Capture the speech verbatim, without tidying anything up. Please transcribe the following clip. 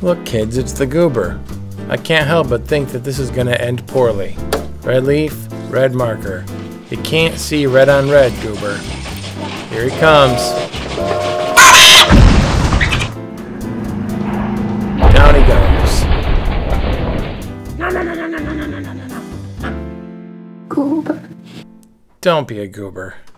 Look kids, it's the Goober. I can't help but think that this is gonna end poorly. Red leaf, red marker. You can't see red on red, Goober. Here he comes. Down he goes. No, no, no, no, no, no, no, no, no, no. Goober. Don't be a goober.